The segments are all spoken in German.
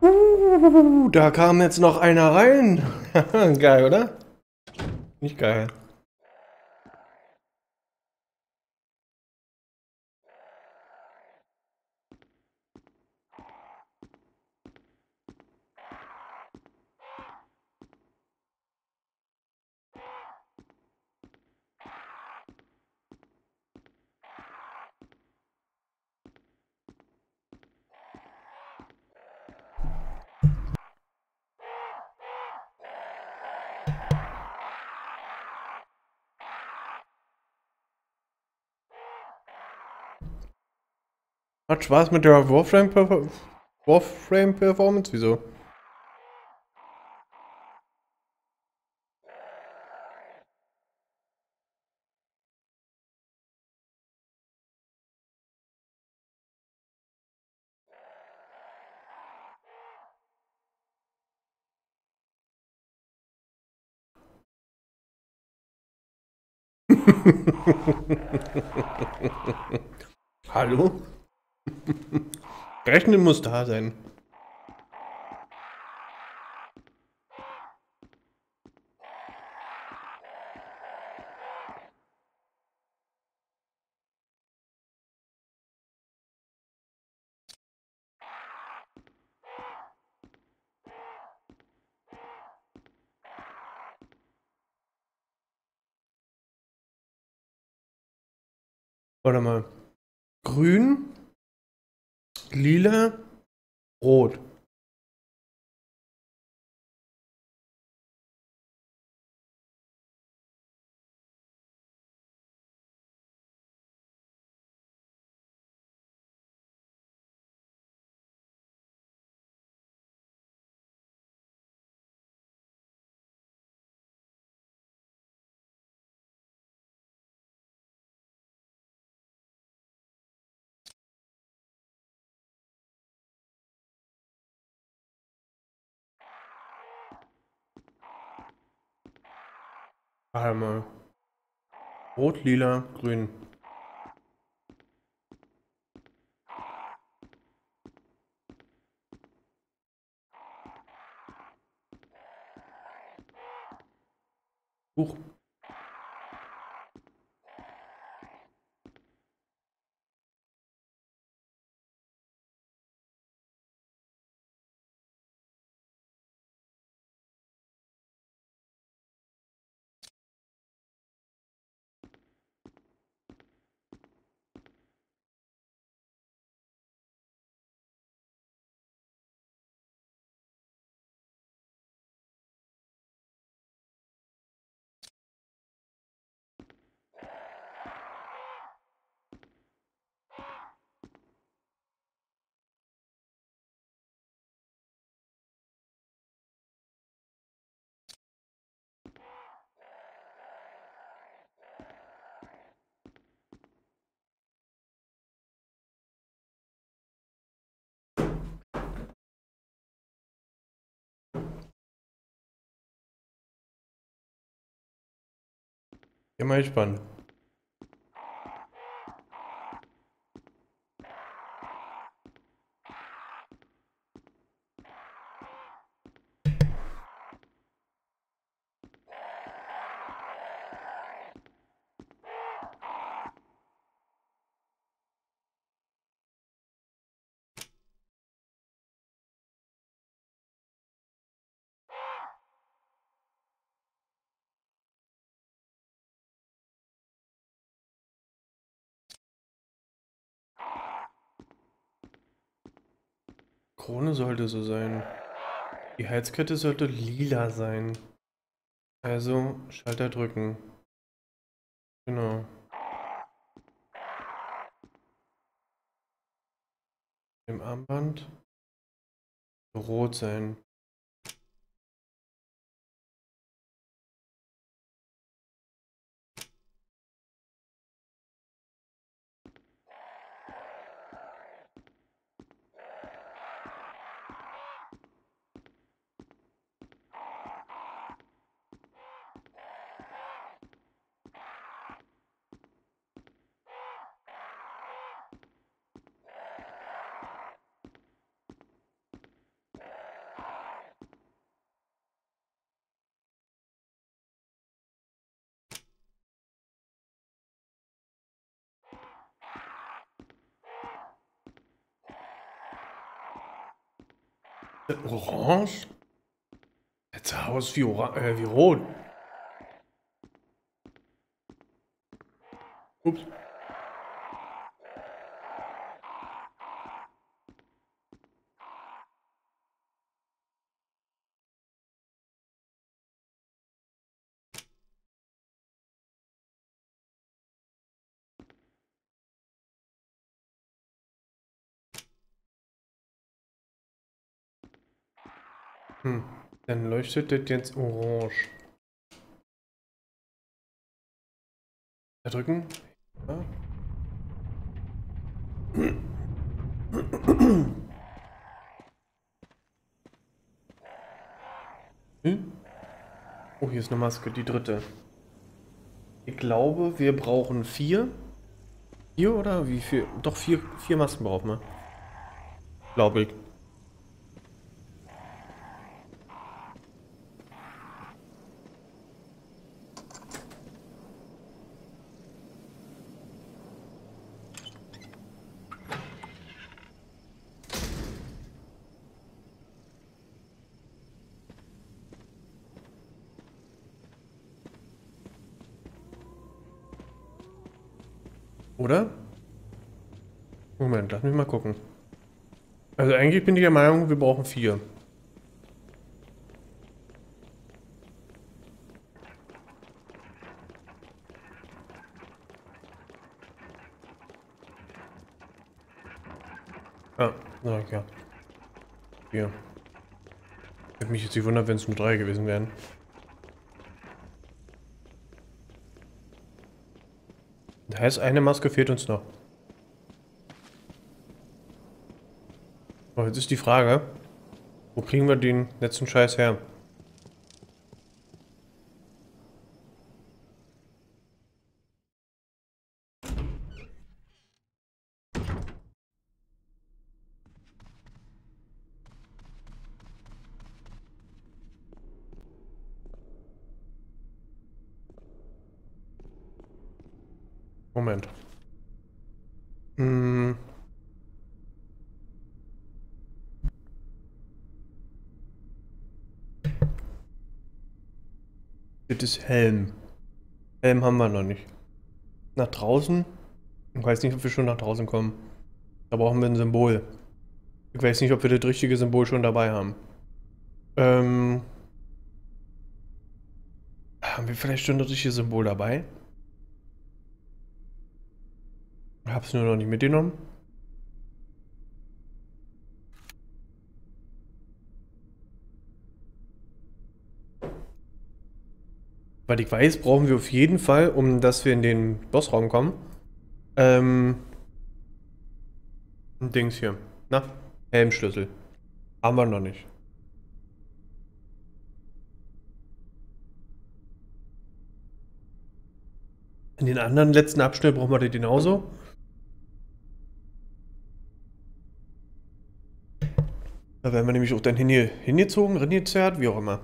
Da kam jetzt noch einer rein. Geil, oder? Nicht geil. Hat Spaß mit der Warframe-Performance? Wieso? Hallo? Rechnen muss da sein. Warte mal. Grün, lila, rot. Warte mal. Rot, lila, grün. Huch. Ja, mal gespannt. Krone sollte so sein. Die Halskette sollte lila sein. Also Schalter drücken. Genau. Im Armband rot sein. Orange? Jetzt sah aus wie, wie rot. Ups. Dann leuchtet das jetzt orange. Da drücken. Ja. Oh, hier ist eine Maske, die dritte. Ich glaube, wir brauchen 4. 4 oder wie viel? Doch, 4 Masken brauchen wir. Glaube ich. Oder? Moment, lass mich mal gucken. Also eigentlich bin ich der Meinung, wir brauchen 4. Ah, na ja. 4. Hätte mich jetzt nicht wundert, wenn es nur 3 gewesen wären. Das heißt, eine Maske fehlt uns noch. Aber jetzt ist die Frage, wo kriegen wir den letzten Scheiß her? Moment. Hm. Das ist Helm. Helm haben wir noch nicht. Nach draußen? Ich weiß nicht, ob wir schon nach draußen kommen. Da brauchen wir ein Symbol. Ich weiß nicht, ob wir das richtige Symbol schon dabei haben. Haben wir vielleicht schon das richtige Symbol dabei? Ich hab's nur noch nicht mitgenommen. Weil ich weiß, brauchen wir auf jeden Fall, um dass wir in den Bossraum kommen. Ein Dings hier. Na, Helmschlüssel. Haben wir noch nicht. In den anderen letzten Abschnitt brauchen wir den genauso. Da werden wir nämlich auch dann hingezogen, reingezerrt, wie auch immer.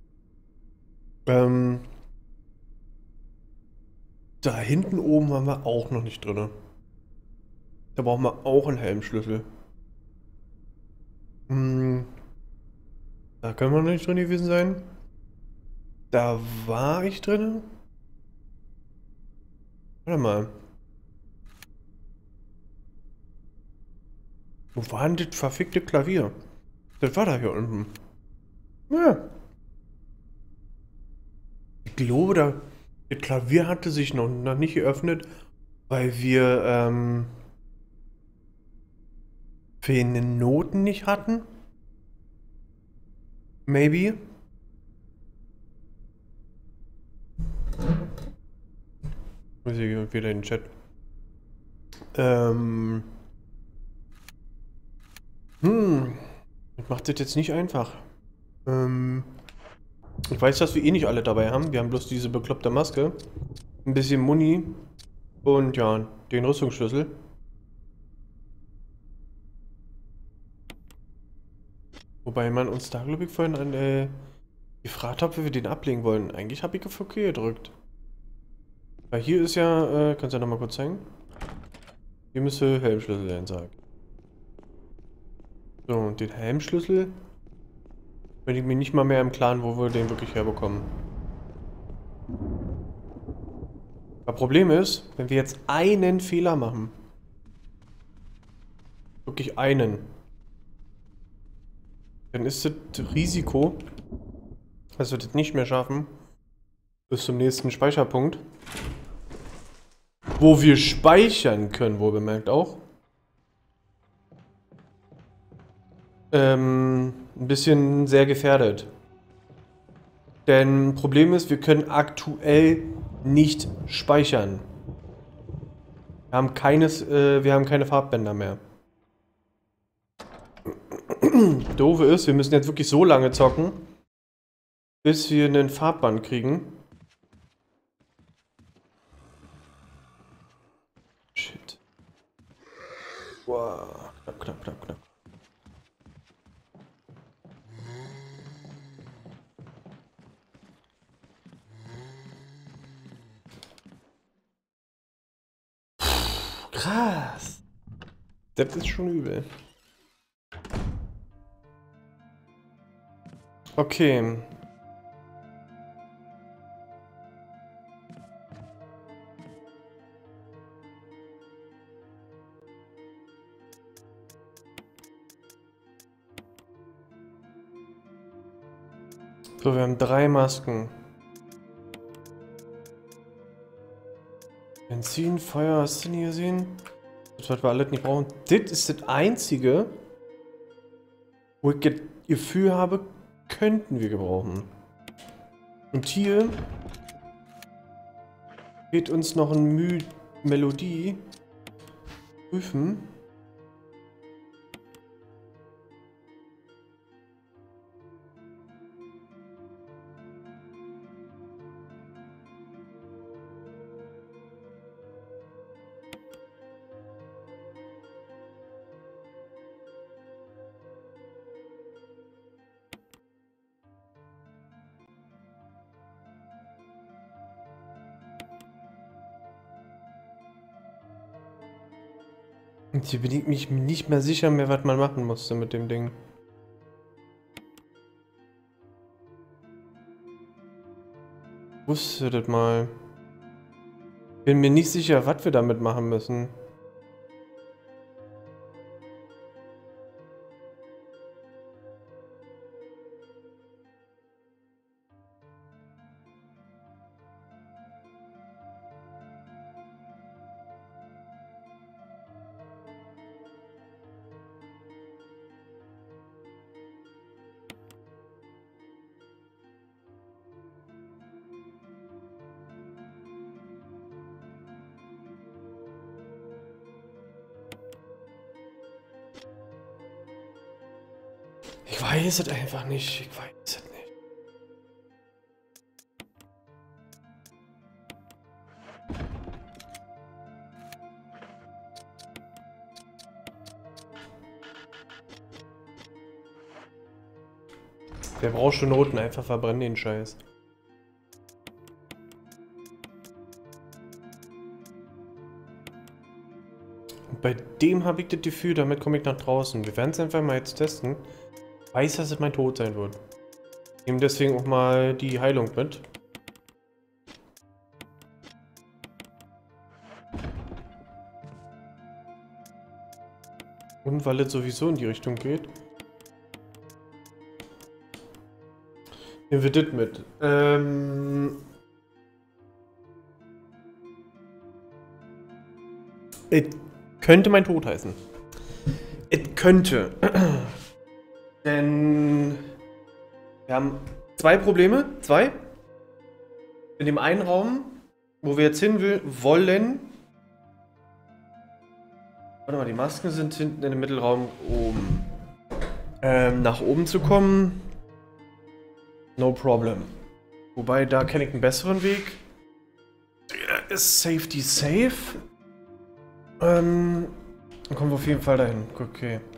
Da hinten oben waren wir auch noch nicht drin. Da brauchen wir auch einen Helmschlüssel. Da können wir noch nicht drin gewesen sein. Da war ich drin. Warte mal. Wo war denn das verfickte Klavier? Das war da hier unten. Ja. Ich glaube, das Klavier hatte sich noch nicht geöffnet, weil wir fehlende Noten nicht hatten. Maybe. Ich sehe wieder in den Chat. Das macht das jetzt nicht einfach. Ich weiß, dass wir eh nicht alle dabei haben. Wir haben bloß diese bekloppte Maske. Ein bisschen Muni. Und ja, den Rüstungsschlüssel. Wobei man uns da, glaube ich, vorhin gefragt hat, wie wir den ablegen wollen. Eigentlich habe ich auf OK gedrückt. Weil hier ist ja, kannst du ja nochmal kurz zeigen? Hier müsste Helmschlüssel sein, sag. So, und den Helmschlüssel Bin ich mir nicht mal mehr im Klaren, wo wir den wirklich herbekommen. Das Problem ist, wenn wir jetzt einen Fehler machen, wirklich einen, dann ist das Risiko, dass wir das nicht mehr schaffen, bis zum nächsten Speicherpunkt, wo wir speichern können, wohl bemerkt auch, ein bisschen sehr gefährdet. Denn Problem ist, wir können aktuell nicht speichern. Wir haben keine Farbbänder mehr. Doofe ist, wir müssen jetzt wirklich so lange zocken, bis wir einen Farbband kriegen. Shit. Wow, knapp. Krass. Das ist schon übel. Okay. So, wir haben 3 Masken. Benzin, Feuer, hast du nie gesehen? Das, was wir alles nicht brauchen. Das ist das Einzige, wo ich das Gefühl habe, könnten wir gebrauchen. Und hier geht uns noch ein Melodie prüfen. Und hier bin ich mich nicht mehr sicher mehr, was man machen musste mit dem Ding. Ich wusste das mal. Bin mir nicht sicher, was wir damit machen müssen. Ich weiß es einfach nicht. Ich weiß es nicht. Wer braucht schon Noten? Einfach verbrennen den Scheiß. Und bei dem habe ich das Gefühl, damit komme ich nach draußen. Wir werden es einfach mal jetzt testen. Ich weiß, dass es mein Tod sein wird. Ich nehme deswegen auch mal die Heilung mit. Und weil es sowieso in die Richtung geht. Nehmen wir das mit. Es könnte mein Tod heißen. Es könnte. Denn wir haben 2 Probleme. 2. In dem einen Raum, wo wir jetzt hin wollen. Warte mal, die Masken sind hinten in dem Mittelraum oben. Nach oben zu kommen. No problem. Wobei, da kenne ich einen besseren Weg. Ist Safety safe? Dann kommen wir auf jeden Fall dahin. Okay.